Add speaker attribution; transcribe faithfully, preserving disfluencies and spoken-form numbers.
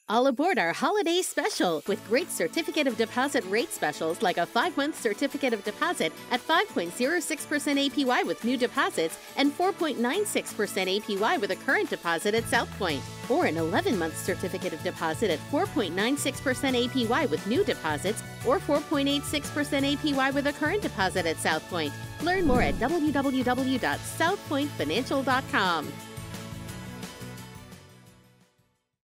Speaker 1: All aboard our holiday special with great certificate of deposit rate specials like a five-month certificate of deposit at five point zero six percent A P Y with new deposits and four point nine six percent A P Y with a current deposit at South Point. Or an eleven-month certificate of deposit at four point nine six percent A P Y with new deposits or four point eight six percent A P Y with a current deposit at South Point. Learn more at w w w dot south point financial dot com.